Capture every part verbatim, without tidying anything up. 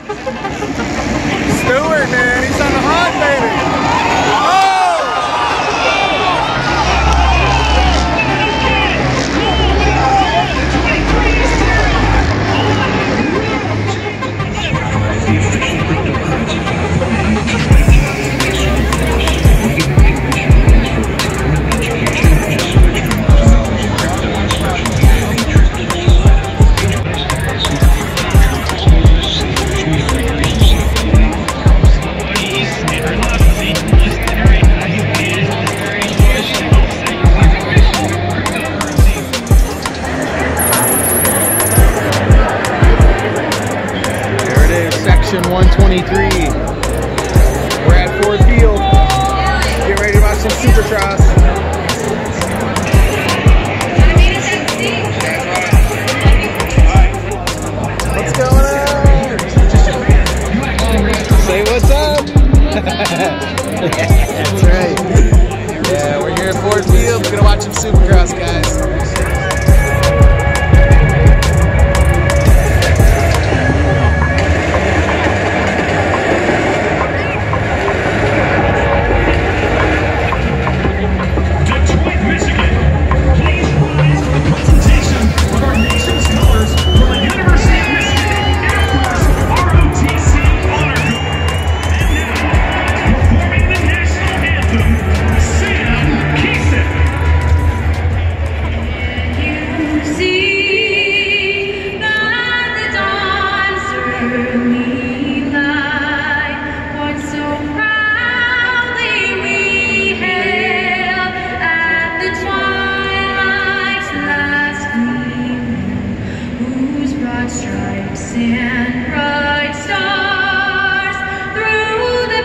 Stewart, man, he's on the hunt, baby. one twenty-three. We're at Ford Field. Get ready to watch some Supercross. What's going on? Say what's up. That's right. Yeah, we're here at Ford Field. We're gonna watch some Supercross, guys. And bright stars through the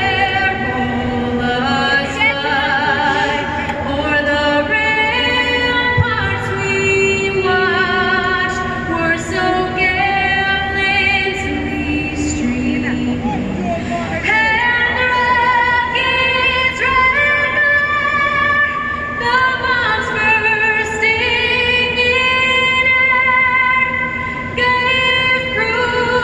perilous sky, o'er the ramparts we watched were so gallantly streaming, and the rockets red glare, the bombs bursting in air, gave proof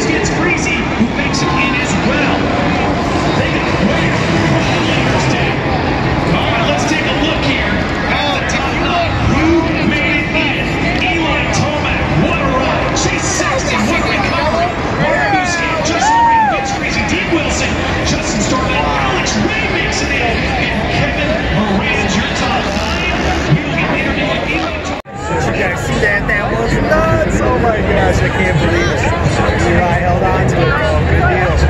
gets Greasy, who makes it in as well. They got way more leaders down. All right, let's take a look here at the top nine. Who made it in? Eli Tomac, what a ride. Chase Sexton, what a recovery. Mark Busquet, Justin Moran, Vince Greasy, Dean Wilson, Justin Storm, Alex Ray makes it in, and Kevin Moran's your top nine. We will get later in Eli Tomac. You guys see that? That was nuts! Oh my gosh, I can't believe it. Eli held on to it, bro. Good deal.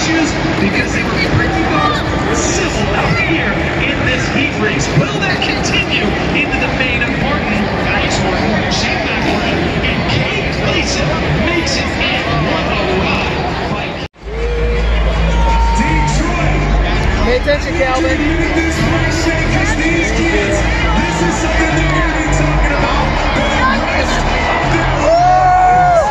issues because they were pretty darn civil out here in this heat race. Will that continue into the main important? Alex Martin, Shane McElroy, and Kate Gleason makes it in. What a ride by Detroit. Pay attention, Calvin. This race because these kids, this is something they're going to be talking about for the rest of their lives.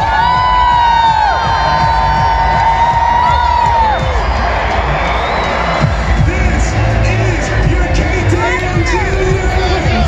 This is your K T M Juniors.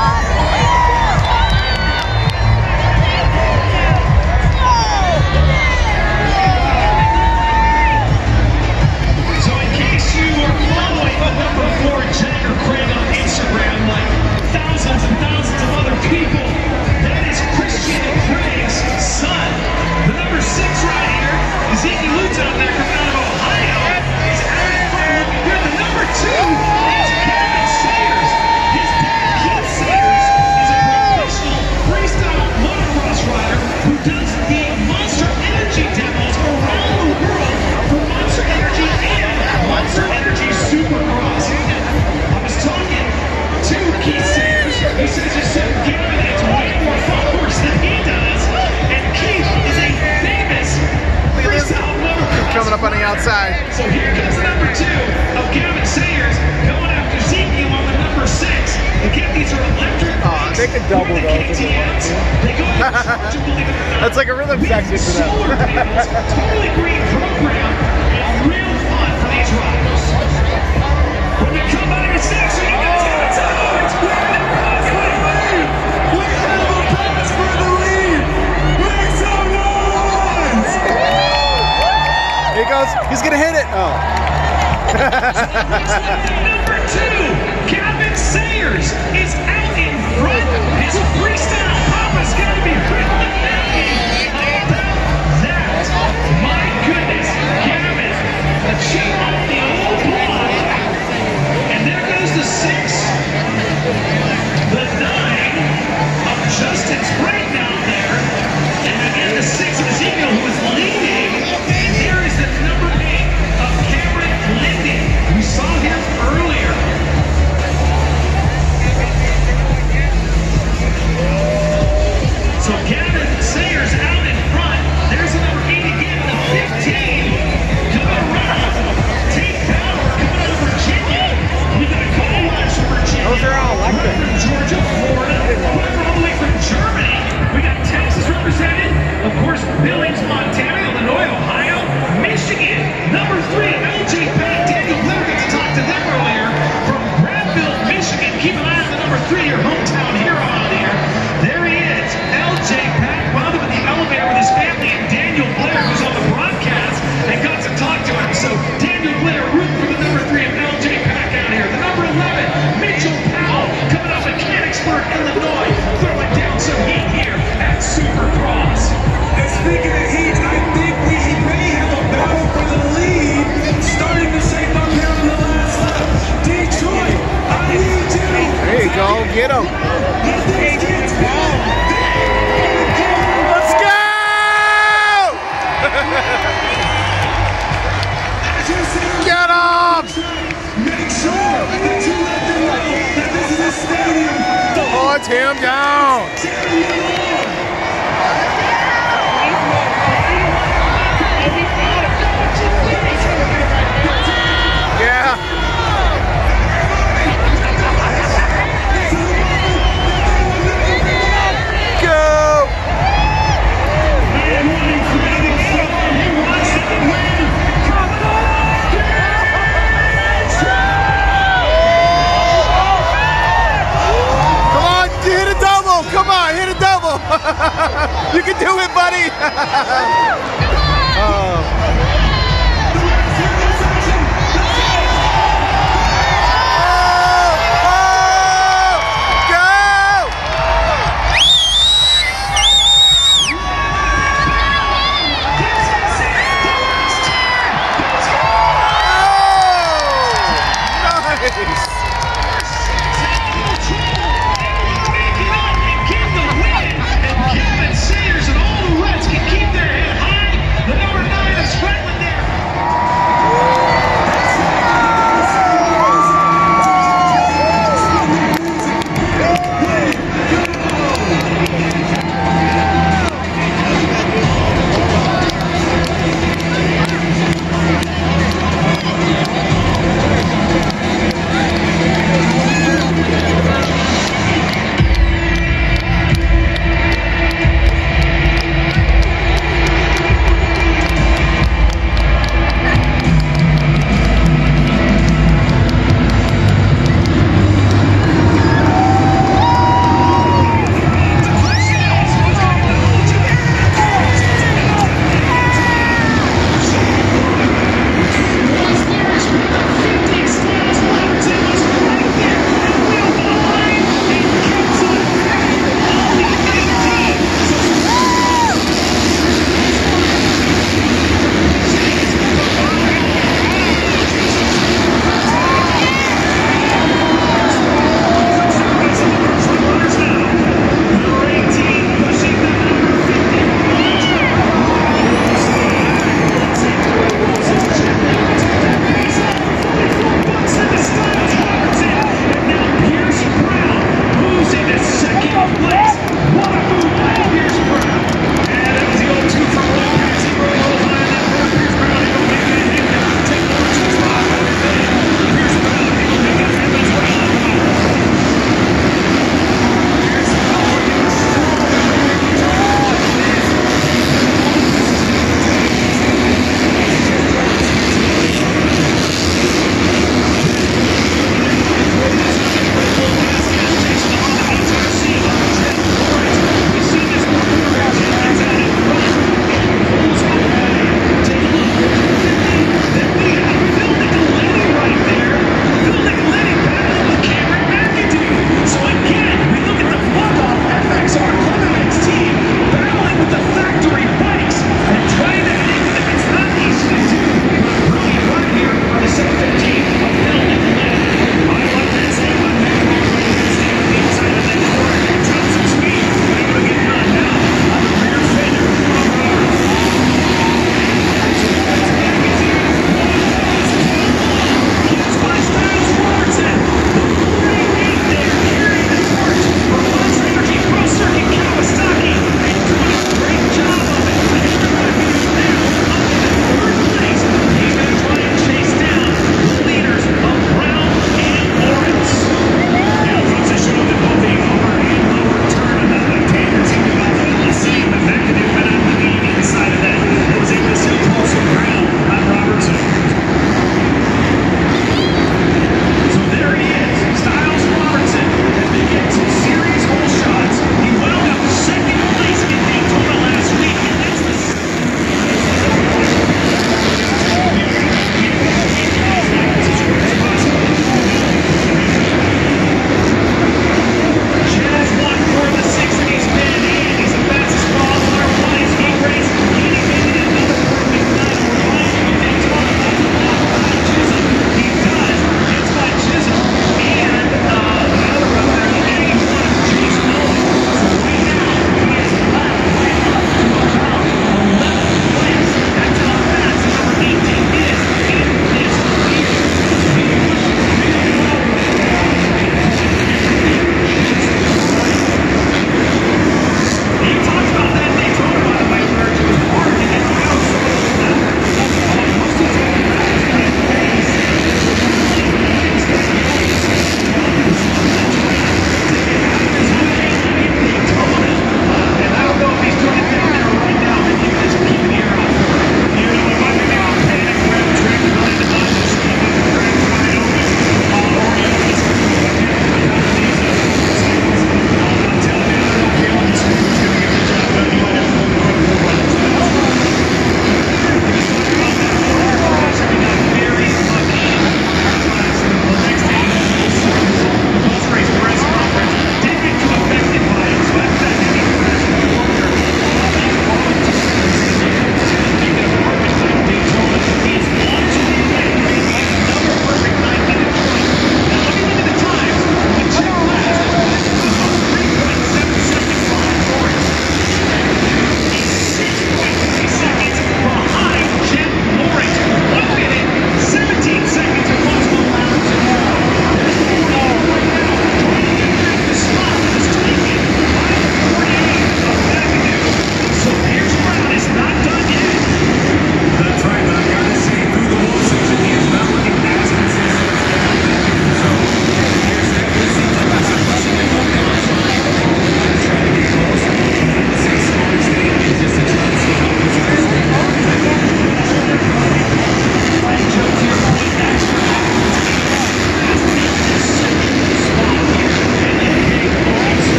So in case you are following the number four Jagger Craig on Instagram, like thousands and thousands of other people, that is Christian Craig's son. The number six right here, Zeke Lutz out there coming out of Ohio, is out in front looking good. The number two is Kevin Sayers. His dad, Keith Sayers, is a professional freestyle motocross rider who does the Monster Energy demos around the world for Monster Energy and Monster Energy Supercross. I was talking to Keith Sayers. He says his son Gavin has way more followers than he does, and Keith is a famous freestyle motocross Coming up on the outside. So here comes the number two of Gavin Sayers going after Ezekiel on the number six. Again, these are electric Aw, bikes they could double with the those. K T Ms. They go into charge, believe it or not. That's like a rhythm section for them. Solar panels, totally green program, and real fun for these riders. When we come back to six, we got David Towers. We have a pass for the lead. We have a pass for the lead. Breaks on ones. Here he goes. He's gonna hit it. Oh. Number two, Gavin Sayers is out in front. His freestyle papa's got to be really happy about that. My goodness, Gavin, a chip off the old block. And there goes the six, the nine of Justin's breakdown there. And again, the six of Ezekiel who is leading. And there is the number eight of Cameron Lindy. We saw him earlier. So Gavin Sayers out in front. There's the number eight again, the fifteen. Coming around. Take power coming out of Virginia. We got a couple riders from Virginia. Those are all electric. One from Georgia, Florida. One all the way from Germany. We got Texas represented. Of course, Billings, Montana, Illinois, Ohio, Michigan. Number three, L J Pack. Daniel Blair got to talk to them earlier from Granville, Michigan. Keep an eye on the number three, your hometown hero out here. There he is, L J Pack. Wound up in the elevator with his family and Daniel Blair, who's on the broadcast, and got to talk to him. So Daniel Blair root for the number three of L J Pack out here. The number eleven, Mitchell Powell, coming up Mechanicsburg, Illinois, throwing down some heat here at Supercross. And speaking of heat, I think we may have a battle for the lead starting to shape up here on the last lap. Detroit, I need you. There you go. Get him. If these kids go, Let's go! Get him! make sure that you let them know that this is a stadium. Put him down. Yeah. Go! And running for the front, he wants to win. Come on, Come on, hit a double. Come on, hit a double. You can do it, buddy. Oh. Sayers and all the Reds can keep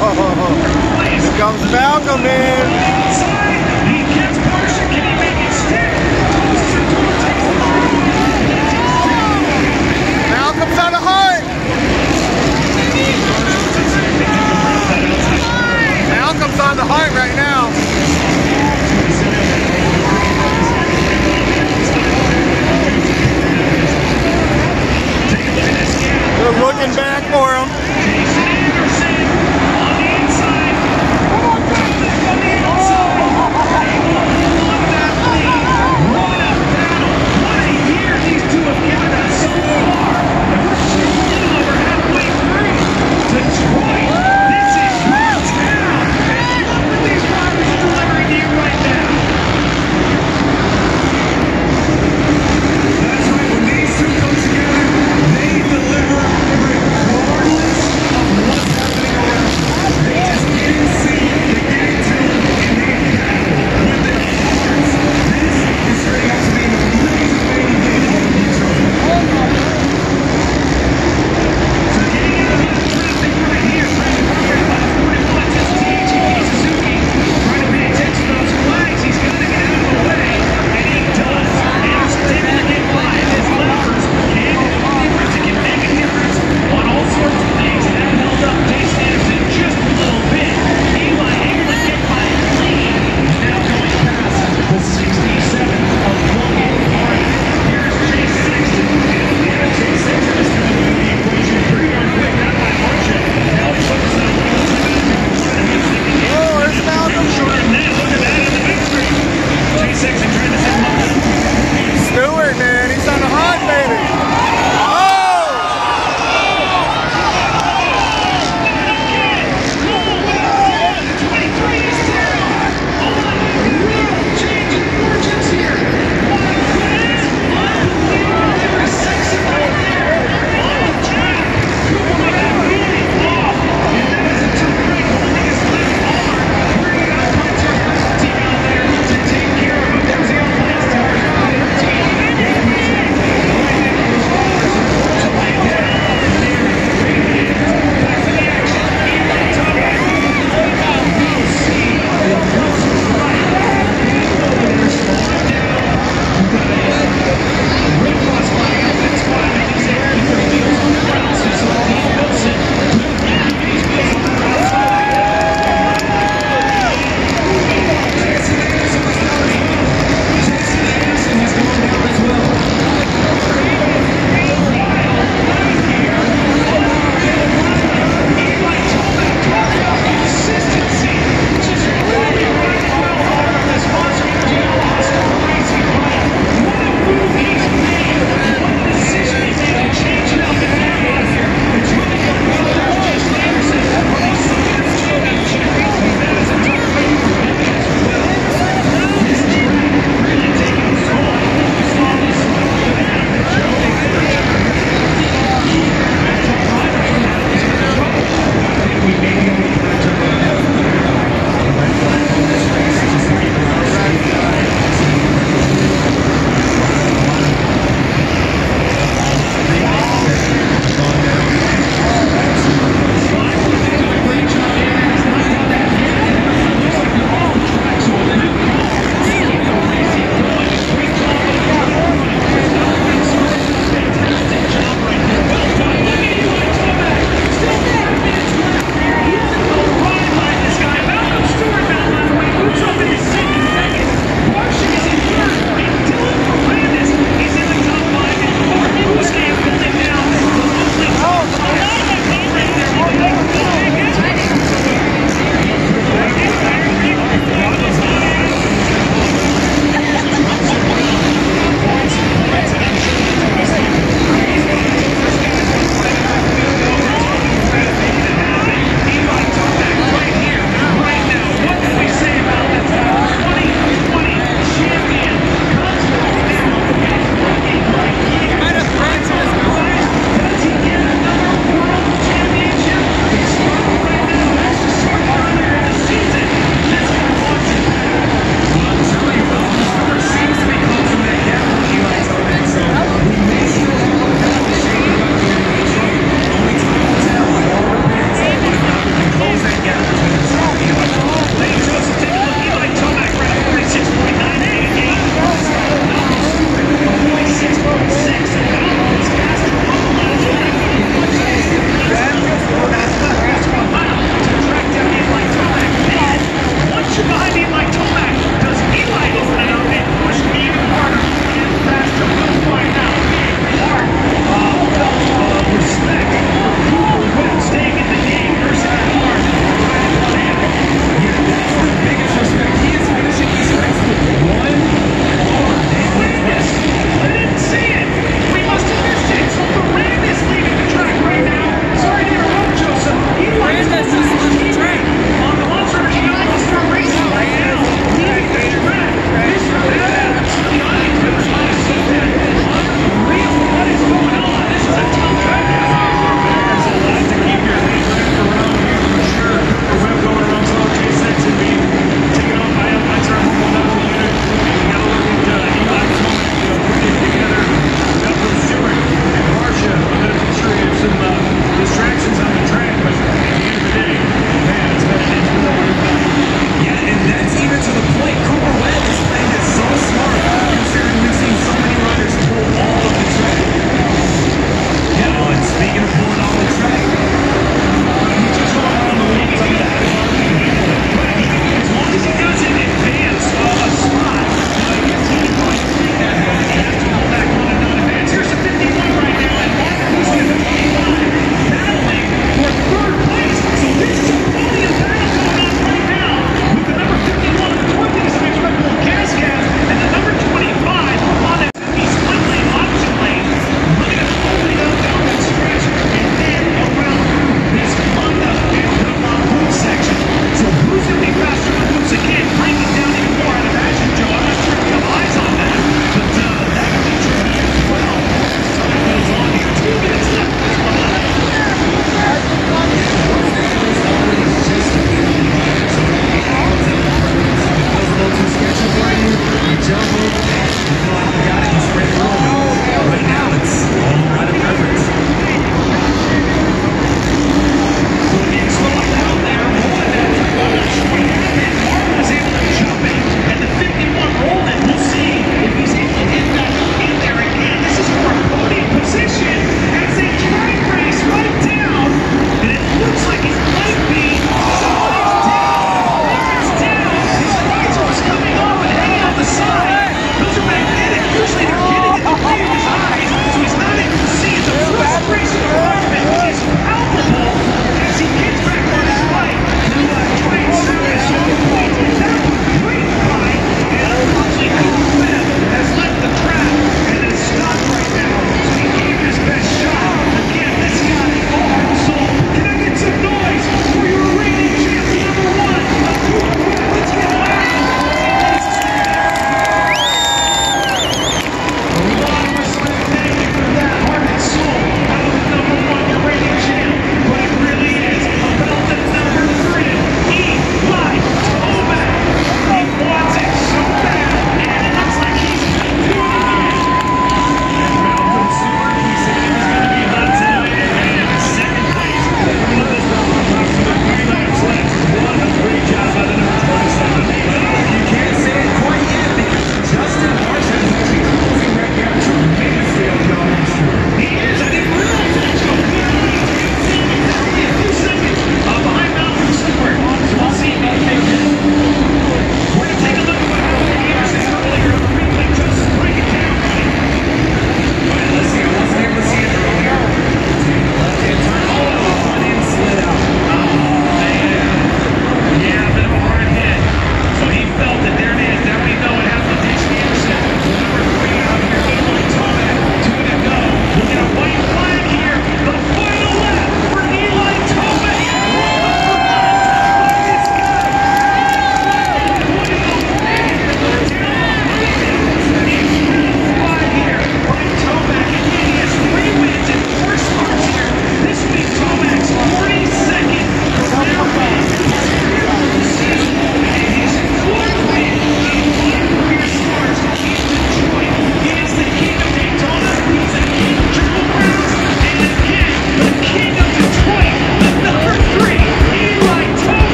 Here comes Malcolm in. He gets Porsche. Can he make it stick? Malcolm's on the heart. Malcolm's on the heart right now.